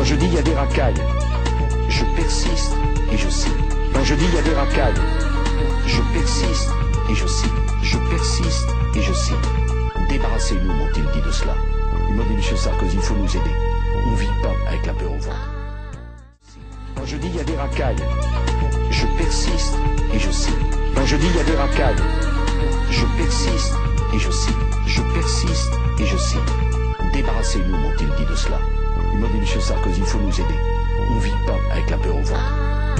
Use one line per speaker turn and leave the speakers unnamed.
Quand je dis il y a des racailles, je persiste et je signe. Quand je dis il y a des racailles, je persiste et je signe. Je persiste et je signe. Débarrassez-nous, m'ont-ils dit de cela. Ils m'ont dit, monsieur Sarkozy, il faut nous aider. On ne vit pas avec la peur au ventre. Quand je dis il y a des racailles, je persiste et je signe. Quand je dis il y a des racailles, je persiste et je signe. Je persiste et je signe. Débarrassez-nous, m'ont-ils dit de cela. Ils m'ont dit, monsieur Sarkozy, il faut nous aider. On ne vit pas avec la peur au ventre.